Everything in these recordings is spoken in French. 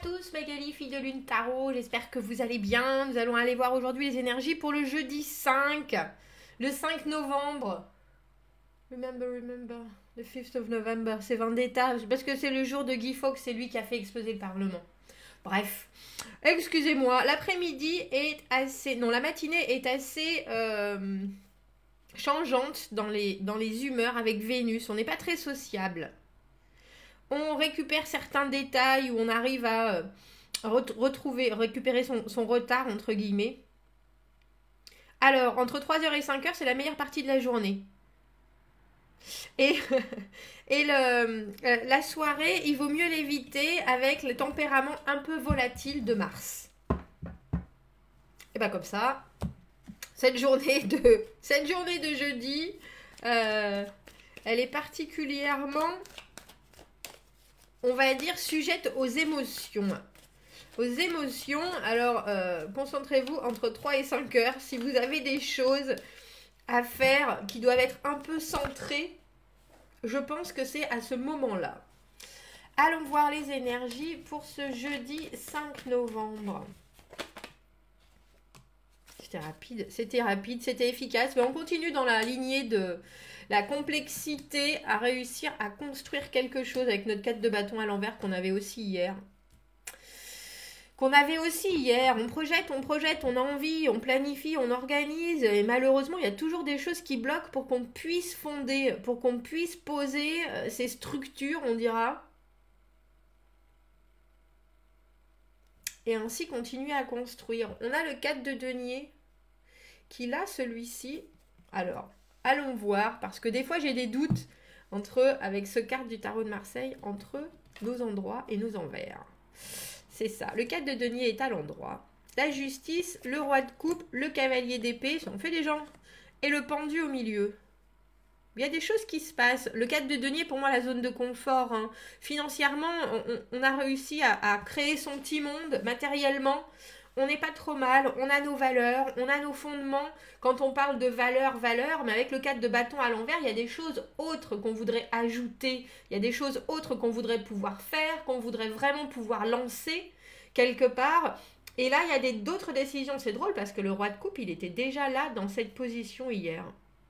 tous, Magali, fille de lune tarot, j'espère que vous allez bien. Nous allons aller voir aujourd'hui les énergies pour le jeudi 5, le 5 novembre. Remember, the 5th of November, c'est Vendetta, parce que c'est le jour de Guy Fawkes, c'est lui qui a fait exploser le Parlement. Bref, excusez-moi, l'après-midi est assez... Non, la matinée est assez changeante dans les humeurs avec Vénus, on n'est pas très sociable. On récupère certains détails où on arrive à récupérer son retard, entre guillemets. Alors, entre 3h et 5h, c'est la meilleure partie de la journée. Et, la soirée, il vaut mieux l'éviter avec le tempérament un peu volatile de Mars. Et bien comme ça, cette journée de jeudi, elle est particulièrement... on va dire sujette aux émotions. Aux émotions, alors concentrez-vous entre 3 et 5 heures. Si vous avez des choses à faire qui doivent être un peu centrées, je pense que c'est à ce moment-là. Allons voir les énergies pour ce jeudi 5 novembre. C'était rapide, c'était efficace. Mais on continue dans la lignée de... la complexité à réussir à construire quelque chose avec notre 4 de bâton à l'envers qu'on avait aussi hier. On projette, on a envie, on planifie, on organise. Et malheureusement, il y a toujours des choses qui bloquent pour qu'on puisse fonder, pour qu'on puisse poser ces structures, on dira. Et ainsi continuer à construire. On a le 4 de denier qui là, celui-ci. Alors... allons voir, parce que des fois j'ai des doutes avec ce carte du tarot de Marseille, entre nos endroits et nos envers. C'est ça, le 4 de denier est à l'endroit. La justice, le roi de coupe, le cavalier d'épée, on fait des gens, et le pendu au milieu. Il y a des choses qui se passent. Le 4 de denier, pour moi, la zone de confort. Hein. Financièrement, on a réussi à créer son petit monde, matériellement. On n'est pas trop mal, on a nos valeurs, on a nos fondements. Quand on parle de valeurs, mais avec le 4 de bâton à l'envers, il y a des choses autres qu'on voudrait ajouter. Il y a des choses autres qu'on voudrait pouvoir faire, qu'on voudrait vraiment pouvoir lancer quelque part. Et là, il y a d'autres décisions. C'est drôle parce que le roi de coupe, il était déjà là dans cette position hier.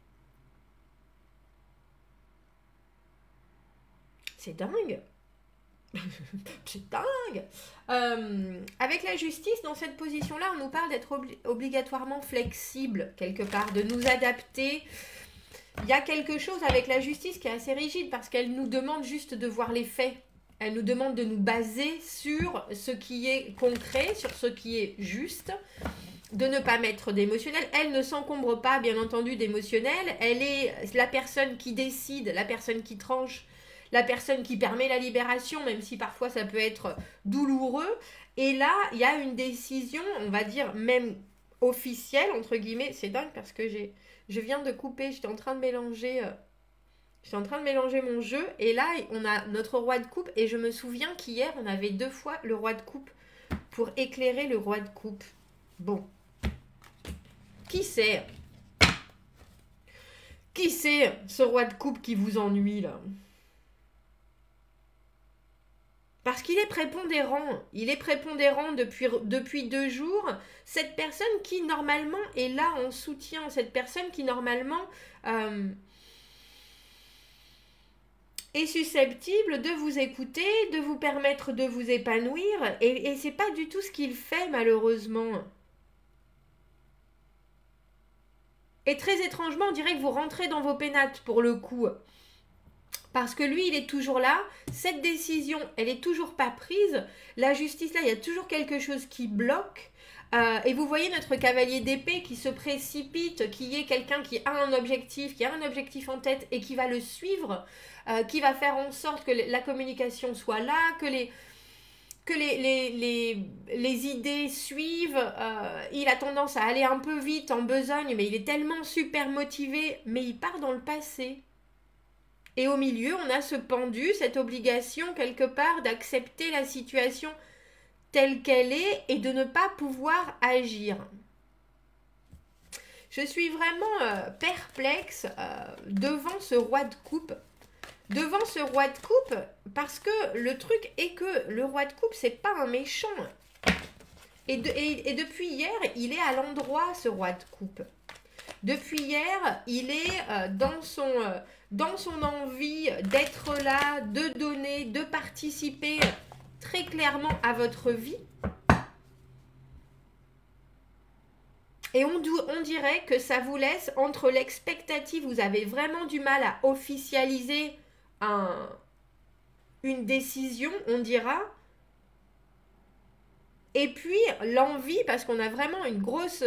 C'est dingue. C'est dingue. Avec la justice, dans cette position-là, on nous parle d'être obligatoirement flexible, quelque part, de nous adapter. Il y a quelque chose avec la justice qui est assez rigide, parce qu'elle nous demande juste de voir les faits. Elle nous demande de nous baser sur ce qui est concret, sur ce qui est juste, de ne pas mettre d'émotionnel. Elle ne s'encombre pas, bien entendu, d'émotionnel. Elle est la personne qui décide, la personne qui tranche, la personne qui permet la libération, même si parfois ça peut être douloureux. Et là, il y a une décision, on va dire même officielle, entre guillemets. C'est dingue parce que je viens de couper, j'étais en train de mélanger mon jeu. Et là, on a notre roi de coupe. Et je me souviens qu'hier, on avait 2 fois le roi de coupe pour éclairer le roi de coupe. Bon. Qui c'est ce roi de coupe qui vous ennuie, là ? Parce qu'il est prépondérant. Il est prépondérant depuis 2 jours. Cette personne qui, normalement, est là en soutien. Cette personne qui, normalement, est susceptible de vous écouter, de vous permettre de vous épanouir. Et c'est pas du tout ce qu'il fait, malheureusement. Et très étrangement, on dirait que vous rentrez dans vos pénates, pour le coup. Parce que lui, il est toujours là. Cette décision, elle n'est toujours pas prise. La justice, là, il y a toujours quelque chose qui bloque. Et vous voyez notre cavalier d'épée qui se précipite, qui est quelqu'un qui a un objectif en tête et qui va le suivre, qui va faire en sorte que la communication soit là, que les idées suivent. Il a tendance à aller un peu vite, en besogne, mais il est tellement super motivé, mais il part dans le passé. Et au milieu, on a ce pendu, cette obligation quelque part d'accepter la situation telle qu'elle est et de ne pas pouvoir agir. Je suis vraiment perplexe devant ce roi de coupe devant ce roi de coupe, parce que le truc est que le roi de coupe, c'est pas un méchant. Et depuis hier, il est à l'endroit, ce roi de coupe. Depuis hier, il est dans son envie d'être là, de donner, de participer très clairement à votre vie. Et on dirait que ça vous laisse entre l'expectative, vous avez vraiment du mal à officialiser une décision, on dira. Et puis l'envie, parce qu'on a vraiment une grosse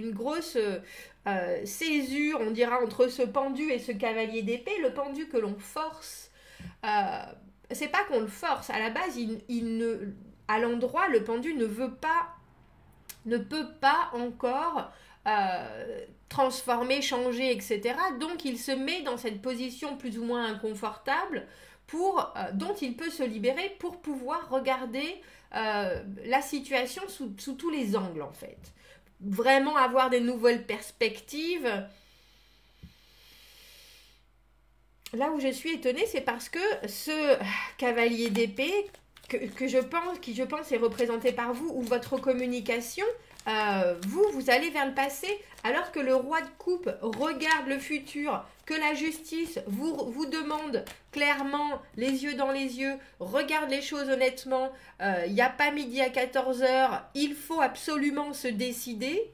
césure, on dira, entre ce pendu et ce cavalier d'épée. Le pendu que l'on force, c'est pas qu'on le force. À la base, à l'endroit, le pendu ne peut pas encore transformer, changer, etc. Donc il se met dans cette position plus ou moins inconfortable dont il peut se libérer pour pouvoir regarder la situation sous tous les angles, en fait. Vraiment avoir des nouvelles perspectives. Là où je suis étonnée, c'est parce que ce cavalier d'épée qui je pense est représenté par vous ou votre communication, vous allez vers le passé, alors que le roi de coupe regarde le futur, que la justice vous demande clairement, les yeux dans les yeux, regarde les choses honnêtement, il n'y a pas midi à 14h, il faut absolument se décider.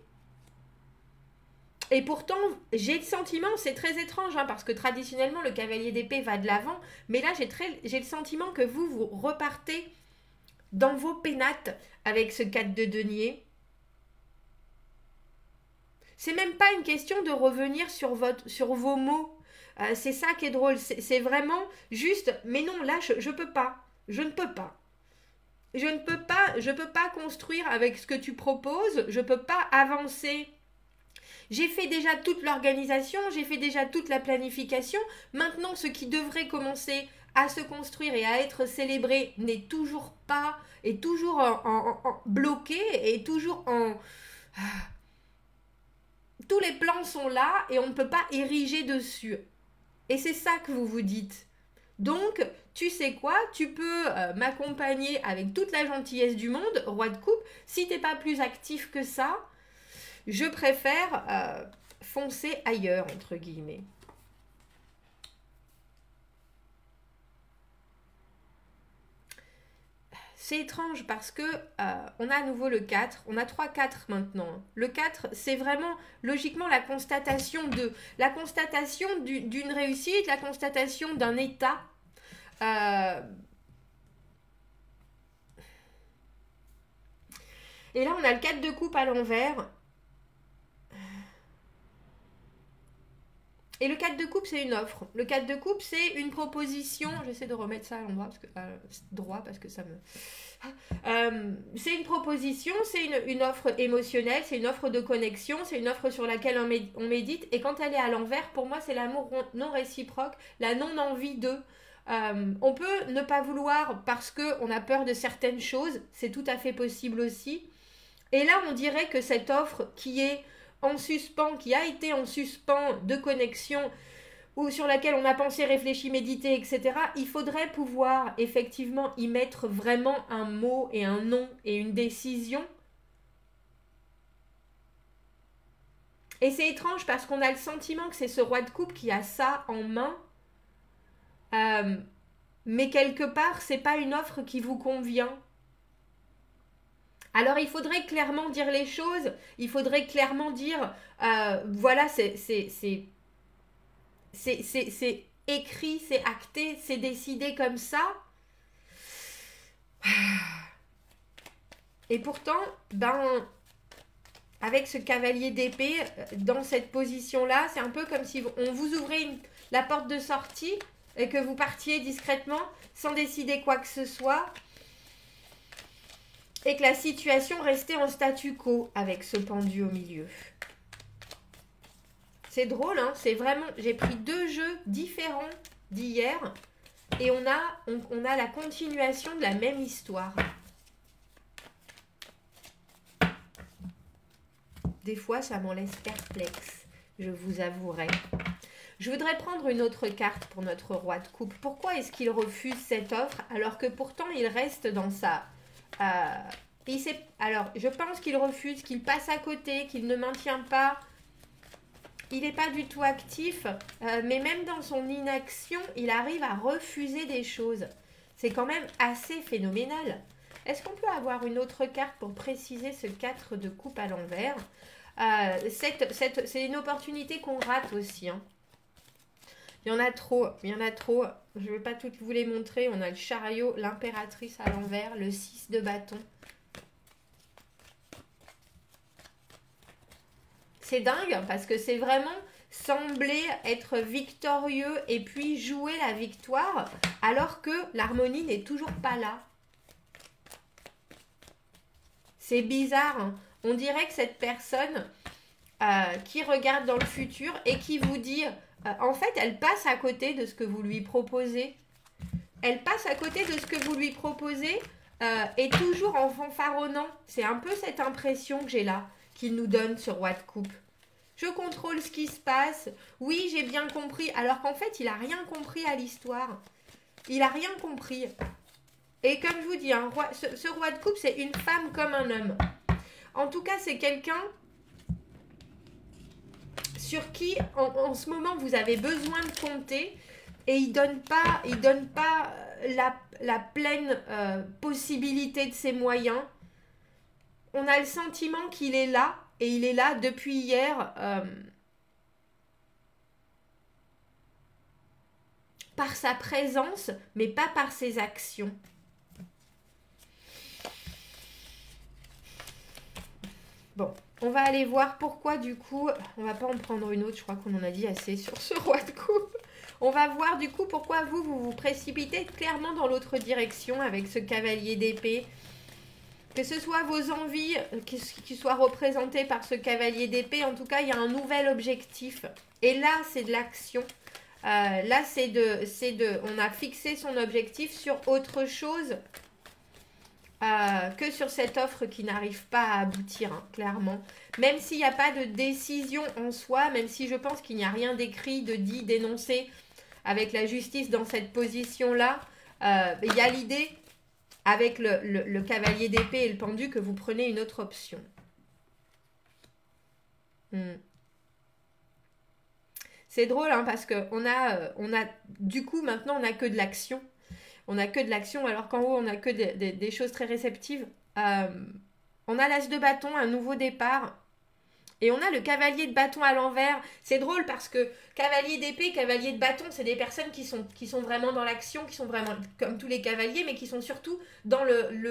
Et pourtant, j'ai le sentiment, c'est très étrange, hein, parce que traditionnellement, le cavalier d'épée va de l'avant, mais là, j'ai le sentiment que vous repartez dans vos pénates avec ce 4 de denier. C'est même pas une question de revenir sur vos mots. C'est ça qui est drôle. C'est vraiment juste, mais non, là, je peux pas. Je ne peux pas. Je peux pas construire avec ce que tu proposes. Je peux pas avancer. J'ai fait déjà toute l'organisation, j'ai fait déjà toute la planification. Maintenant, ce qui devrait commencer à se construire et à être célébré n'est toujours pas, est toujours bloqué, et toujours en... Tous les plans sont là et on ne peut pas ériger dessus. Et c'est ça que vous vous dites. Donc, tu sais quoi, tu peux m'accompagner avec toute la gentillesse du monde, roi de coupe. Si t'es pas plus actif que ça, je préfère foncer ailleurs, entre guillemets. C'est étrange parce que on a à nouveau le 4, on a 3-4 maintenant. Le 4, c'est vraiment logiquement la constatation d'une réussite, la constatation d'un état. Et là, on a le 4 de coupe à l'envers. Et le 4 de coupe, c'est une offre. Le 4 de coupe, c'est une proposition. J'essaie de remettre ça à l'endroit parce que ça me... c'est une proposition, c'est une offre émotionnelle, c'est une offre de connexion, c'est une offre sur laquelle on médite. Et quand elle est à l'envers, pour moi, c'est l'amour non réciproque, la non-envie de... on peut ne pas vouloir parce qu'on a peur de certaines choses, c'est tout à fait possible aussi. Et là, on dirait que cette offre qui est en suspens, qui a été en suspens de connexion, ou sur laquelle on a pensé, réfléchi, médité, etc., il faudrait pouvoir effectivement y mettre vraiment un mot et un nom et une décision. Et c'est étrange parce qu'on a le sentiment que c'est ce roi de coupe qui a ça en main, mais quelque part, c'est pas une offre qui vous convient. Alors, il faudrait clairement dire les choses, il faudrait clairement dire, voilà, c'est écrit, c'est acté, c'est décidé comme ça. Et pourtant, avec ce cavalier d'épée, dans cette position-là, c'est un peu comme si on vous ouvrait la porte de sortie et que vous partiez discrètement, sans décider quoi que ce soit. Et que la situation restait en statu quo avec ce pendu au milieu. C'est drôle, hein, c'est vraiment... J'ai pris 2 jeux différents d'hier et on a la continuation de la même histoire. Des fois, ça m'en laisse perplexe, je vous avouerai. Je voudrais prendre une autre carte pour notre roi de coupe. Pourquoi est-ce qu'il refuse cette offre alors que pourtant il reste dans sa... alors, je pense qu'il refuse, qu'il passe à côté, qu'il ne maintient pas. Il n'est pas du tout actif, mais même dans son inaction, il arrive à refuser des choses. C'est quand même assez phénoménal. Est-ce qu'on peut avoir une autre carte pour préciser ce 4 de coupe à l'envers? C'est une opportunité qu'on rate aussi. Hein. Il y en a trop, il y en a trop. Je ne vais pas toutes vous les montrer. On a le chariot, l'impératrice à l'envers, le 6 de bâton. C'est dingue parce que c'est vraiment sembler être victorieux et puis jouer la victoire alors que l'harmonie n'est toujours pas là. C'est bizarre. Hein. On dirait que cette personne qui regarde dans le futur et qui vous dit, en fait, elle passe à côté de ce que vous lui proposez. Elle passe à côté de ce que vous lui proposez et toujours en fanfaronnant. C'est un peu cette impression que j'ai là, qu'il nous donne ce roi de coupe. Je contrôle ce qui se passe. Oui, j'ai bien compris. Alors qu'en fait, il n'a rien compris à l'histoire. Il n'a rien compris. Et comme je vous dis, ce roi de coupe, c'est une femme comme un homme. En tout cas, c'est quelqu'un sur qui, en ce moment, vous avez besoin de compter. Et il donne pas la pleine possibilité de ses moyens. On a le sentiment qu'il est là. Et il est là depuis hier par sa présence, mais pas par ses actions. Bon, on va aller voir pourquoi du coup, on va pas en prendre une autre, je crois qu'on en a dit assez sur ce roi de coupe. On va voir du coup pourquoi vous vous précipitez clairement dans l'autre direction avec ce cavalier d'épée. Que ce soit vos envies qui soient représentées par ce cavalier d'épée, en tout cas, il y a un nouvel objectif. Et là, c'est de l'action. Là, on a fixé son objectif sur autre chose que sur cette offre qui n'arrive pas à aboutir, hein, clairement. Même s'il n'y a pas de décision en soi, même si je pense qu'il n'y a rien d'écrit, de dit, d'énoncé avec la justice dans cette position-là, il y a l'idée... avec le cavalier d'épée et le pendu, que vous prenez une autre option. C'est drôle, hein, parce que on a du coup, maintenant, on n'a que de l'action. On n'a que de l'action, alors qu'en haut, on n'a que des choses très réceptives. On a l'as de bâton, un nouveau départ. Et on a le cavalier de bâton à l'envers. C'est drôle parce que cavalier d'épée, cavalier de bâton, c'est des personnes qui sont vraiment dans l'action, qui sont vraiment comme tous les cavaliers, mais qui sont surtout dans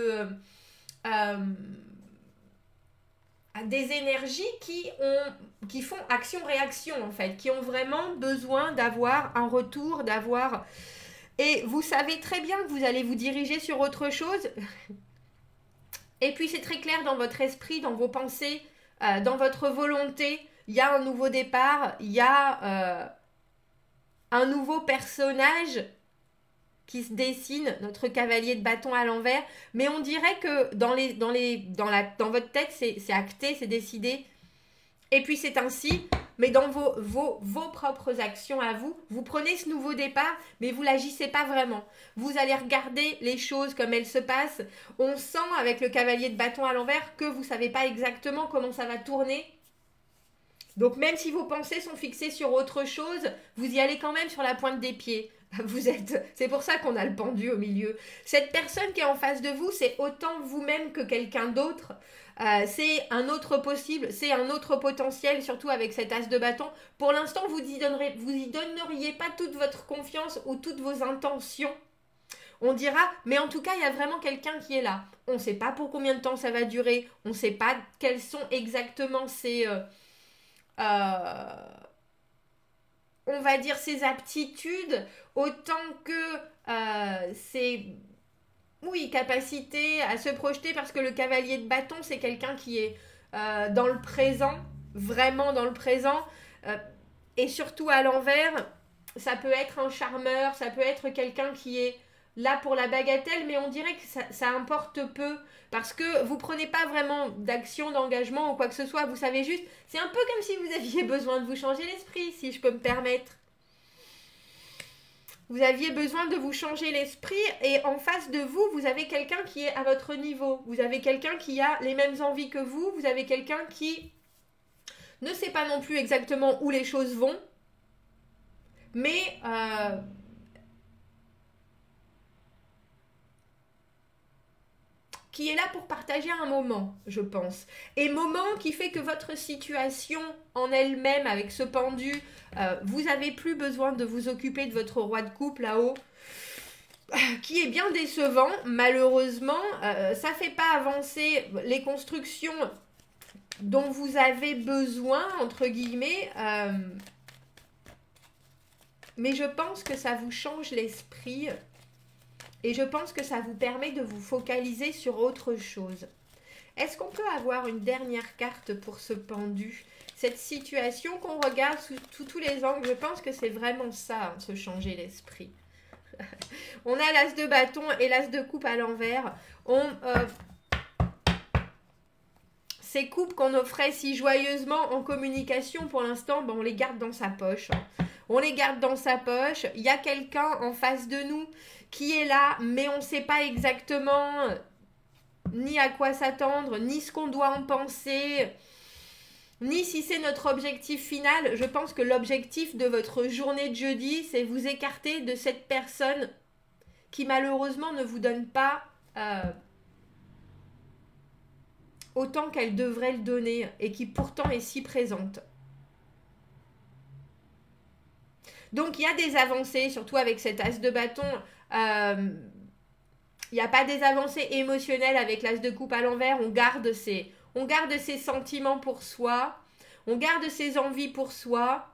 des énergies qui font action-réaction en fait, qui ont vraiment besoin d'avoir un retour, d'avoir... Et vous savez très bien que vous allez vous diriger sur autre chose. Et puis c'est très clair dans votre esprit, dans vos pensées, dans votre volonté, il y a un nouveau départ, il y a un nouveau personnage qui se dessine, notre cavalier de bâton à l'envers, mais on dirait que dans votre tête, c'est acté, c'est décidé, et puis c'est ainsi, mais dans vos propres actions à vous, vous prenez ce nouveau départ, mais vous n'agissez pas vraiment. Vous allez regarder les choses comme elles se passent. On sent avec le cavalier de bâton à l'envers que vous ne savez pas exactement comment ça va tourner. Donc même si vos pensées sont fixées sur autre chose, vous y allez quand même sur la pointe des pieds. C'est pour ça qu'on a le pendu au milieu. Cette personne qui est en face de vous, c'est autant vous-même que quelqu'un d'autre. C'est un autre possible, c'est un autre potentiel, surtout avec cet as de bâton. Pour l'instant, vous y donneriez pas toute votre confiance ou toutes vos intentions. On dira, mais en tout cas, il y a vraiment quelqu'un qui est là. On ne sait pas pour combien de temps ça va durer. On ne sait pas quelles sont exactement ces... on va dire ses aptitudes, autant que ses capacités à se projeter, parce que le cavalier de bâton, c'est quelqu'un qui est dans le présent, vraiment dans le présent, et surtout à l'envers. Ça peut être un charmeur, ça peut être quelqu'un qui est là pour la bagatelle, mais on dirait que ça importe peu, parce que vous prenez pas vraiment d'action, d'engagement ou quoi que ce soit, vous savez juste, c'est un peu comme si vous aviez besoin de vous changer l'esprit, si je peux me permettre. Vous aviez besoin de vous changer l'esprit et en face de vous, vous avez quelqu'un qui est à votre niveau. Vous avez quelqu'un qui a les mêmes envies que vous. Vous avez quelqu'un qui ne sait pas non plus exactement où les choses vont. Mais qui est là pour partager un moment, je pense. Et moment qui fait que votre situation en elle-même, avec ce pendu, vous n'avez plus besoin de vous occuper de votre roi de coupe là-haut, qui est bien décevant, malheureusement. Ça ne fait pas avancer les constructions dont vous avez besoin, entre guillemets. Mais je pense que ça vous change l'esprit. Et je pense que ça vous permet de vous focaliser sur autre chose. Est-ce qu'on peut avoir une dernière carte pour ce pendu? Cette situation qu'on regarde sous tous les angles, je pense que c'est vraiment ça, hein, se changer l'esprit. On a l'as de bâton et l'as de coupe à l'envers. Ces coupes qu'on offrait si joyeusement en communication, pour l'instant, ben, on les garde dans sa poche. On les garde dans sa poche. Il y a quelqu'un en face de nous qui est là, mais on ne sait pas exactement ni à quoi s'attendre, ni ce qu'on doit en penser, ni si c'est notre objectif final. Je pense que l'objectif de votre journée de jeudi, c'est vous écarter de cette personne qui malheureusement ne vous donne pas autant qu'elle devrait le donner et qui pourtant est si présente. Donc il y a des avancées, surtout avec cet as de bâton. Il n'y a pas des avancées émotionnelles avec l'as de coupe à l'envers. On garde ses sentiments pour soi. On garde ses envies pour soi.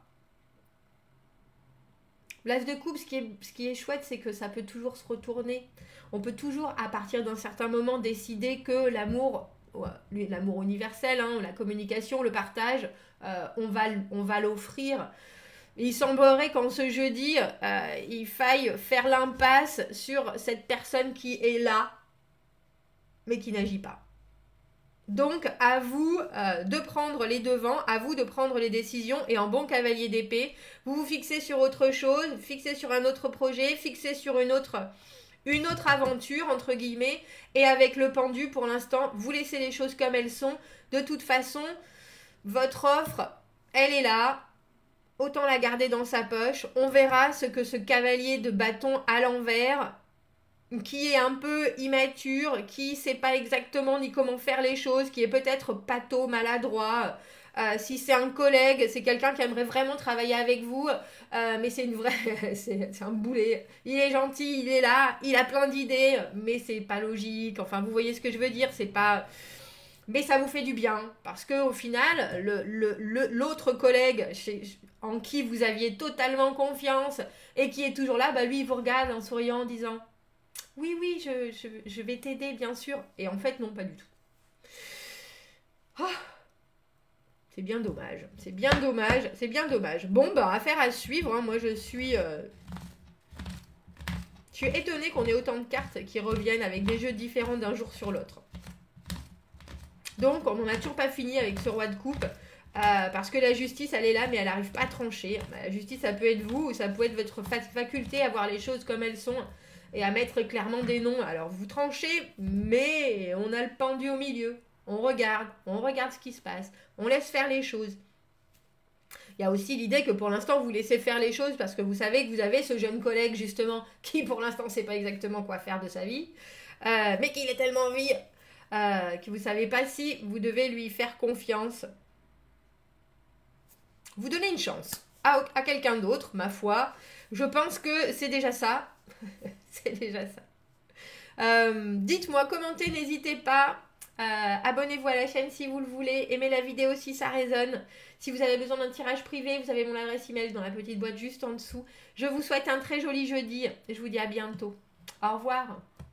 L'as de coupe, ce qui est chouette, c'est que ça peut toujours se retourner. On peut toujours, à partir d'un certain moment, décider que l'amour universel, hein, la communication, le partage, on va l'offrir. Il semblerait qu'en ce jeudi, il faille faire l'impasse sur cette personne qui est là, mais qui n'agit pas. Donc, à vous de prendre les devants, à vous de prendre les décisions, et en bon cavalier d'épée, vous vous fixez sur autre chose, fixez sur un autre projet, fixez sur une autre aventure, entre guillemets, et avec le pendu, pour l'instant, vous laissez les choses comme elles sont. De toute façon, votre offre, elle est là. Autant la garder dans sa poche. On verra ce que ce cavalier de bâton à l'envers, qui est un peu immature, qui ne sait pas exactement ni comment faire les choses, qui est peut-être pâteau, maladroit. Si c'est un collègue, c'est quelqu'un qui aimerait vraiment travailler avec vous, mais c'est une vraie, c'est un boulet. Il est gentil, il est là, il a plein d'idées, mais c'est pas logique. Enfin, vous voyez ce que je veux dire, c'est pas... Mais ça vous fait du bien, parce qu'au final, l'autre collègue en qui vous aviez totalement confiance et qui est toujours là, bah lui, il vous regarde en souriant en disant « Oui, oui, je vais t'aider, bien sûr. » Et en fait, non, pas du tout. Oh, c'est bien dommage. C'est bien dommage. C'est bien dommage. Bon, bah, affaire à suivre. Hein. Moi, je suis étonnée qu'on ait autant de cartes qui reviennent avec des jeux différents d'un jour sur l'autre. Donc, on n'en a toujours pas fini avec ce roi de coupe. Parce que la justice, elle est là, mais elle n'arrive pas à trancher. La justice, ça peut être vous, ou ça peut être votre faculté à voir les choses comme elles sont et à mettre clairement des noms. Alors, vous tranchez, mais on a le pendu au milieu. On regarde ce qui se passe. On laisse faire les choses. Il y a aussi l'idée que pour l'instant, vous laissez faire les choses parce que vous savez que vous avez ce jeune collègue, justement, qui pour l'instant ne sait pas exactement quoi faire de sa vie, mais qu'il est tellement en vie que vous ne savez pas si vous devez lui faire confiance. Vous donnez une chance à quelqu'un d'autre, ma foi. Je pense que c'est déjà ça. C'est déjà ça. Dites-moi, commentez, n'hésitez pas. Abonnez-vous à la chaîne si vous le voulez. Aimez la vidéo si ça résonne. Si vous avez besoin d'un tirage privé, vous avez mon adresse email dans la petite boîte juste en dessous. Je vous souhaite un très joli jeudi. Je vous dis à bientôt. Au revoir.